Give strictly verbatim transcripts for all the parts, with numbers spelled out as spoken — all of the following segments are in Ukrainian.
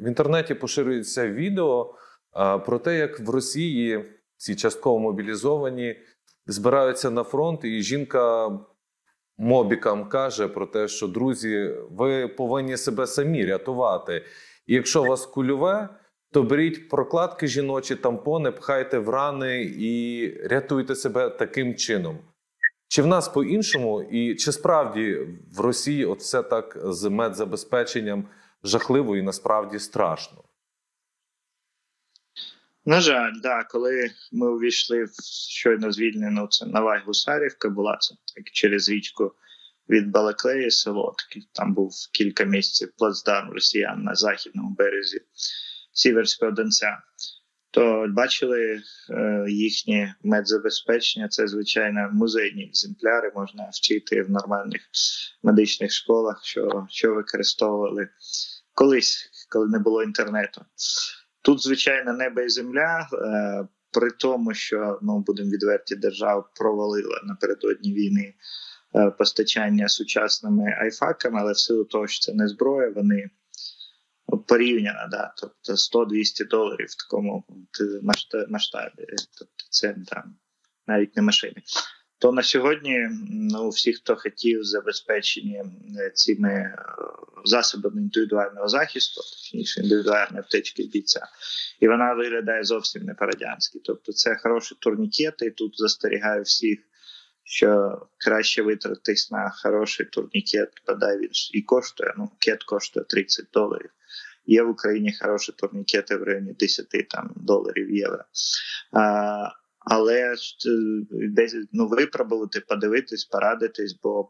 В інтернеті поширюється відео а, про те, як в Росії ці частково мобілізовані збираються на фронт, і жінка мобікам каже про те, що, друзі, ви повинні себе самі рятувати. І якщо у вас кульове, то беріть прокладки жіночі, тампони, пхайте в рани і рятуйте себе таким чином. Чи в нас по-іншому, і чи справді в Росії от все так з медзабезпеченням жахливо і насправді страшно? На жаль, да, коли ми увійшли в щойно звільнену, це Нова Гусарівка була, це так, через річку від Балаклеї село, таки, там був кілька місяців плацдарм росіян на західному березі Сіверського Донця, то бачили е, їхні медзабезпечення, це, звичайно, музейні екземпляри, можна вчити в нормальних медичних школах, що, що використовували колись, коли не було інтернету. Тут, звичайно, небо і земля, е, при тому, що, ну, будемо відверті, держава провалила напередодні війни е, постачання сучасними айфаками, але в силу того, що це не зброя, вони порівняно, да, тобто сто-двісті доларів в такому масштабі, тобто це там навіть не машини. То на сьогодні, ну, всі, хто хотів забезпечені цими засобами індивідуального захисту, точніше індивідуальної аптечки бійця, і вона виглядає зовсім не по-радянськи. Тобто це хороші турнікети, і тут застерігаю всіх, що краще витратитись на хороший турнікет, бодай він і коштує, ну, кет коштує тридцять доларів. Є в Україні хороші турнікети в районі десять там, доларів, євро. А, але десь, ну, випробувати, подивитись, порадитись, бо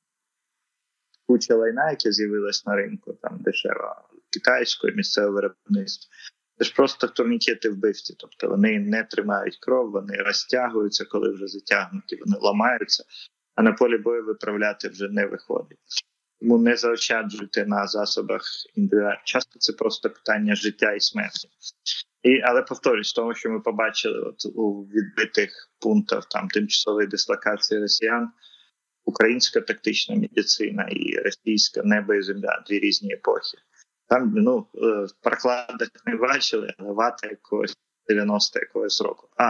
куча лайна, яке з'явилось на ринку, там дешево китайської, місцевого виробництва. Це ж просто турнікети вбивці, тобто вони не тримають кров, вони розтягуються, коли вже затягнуті, вони ламаються, а на полі бою виправляти вже не виходить. Тому не заощаджуйте на засобах індивідуальних. Часто це просто питання життя і смерті. І, але повторюсь, тому що ми побачили от у відбитих пунктах там тимчасової дислокації росіян, українська тактична медицина і російська небо і земля, дві різні епохи. Там, ну, в прокладах не бачили, але вата якогось дев'яностого якогось року. А,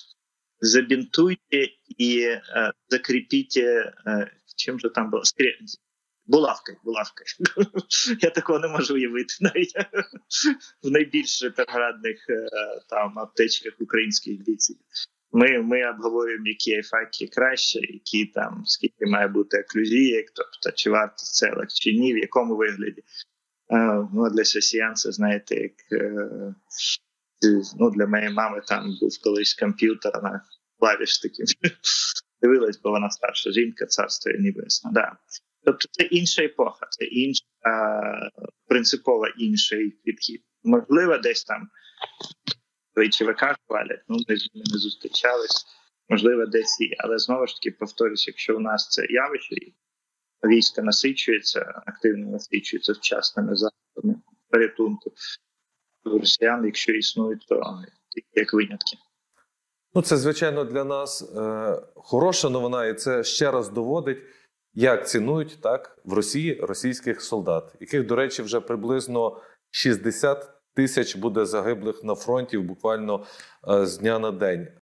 забінтуйте і е, закріпіть, е, чим же там було? Скрі... Булавкою, булавкою. Я такого не можу уявити навіть в найбільш ретроградних е, там аптечках українських бійців. Ми, ми обговорюємо, які айфаки краще, які там, скільки має бути оклюзії, тобто чи варто целих, чи ні, в якому вигляді. Uh, ну, для росіян це, знаєте, як uh, ну, для моєї мами там був колись комп'ютер на клавіш таким. Дивилась, бо вона старша жінка, царство небесне. Да. Тобто це інша епоха, це інша, uh, принципово інший підхід. Можливо, десь там в ЧВК хвалять, ну, ми з ними не зустрічались, можливо, десь і. Але знову ж таки, повторюсь, якщо у нас це явище, війська насичується, активно насичується вчасними засобами порятунку. Росіян, якщо існують, то як винятки. Ну, це, звичайно, для нас е, хороша новина, і це ще раз доводить, як цінують так в Росії російських солдат, яких, до речі, вже приблизно шістдесят тисяч буде загиблих на фронті буквально е, з дня на день.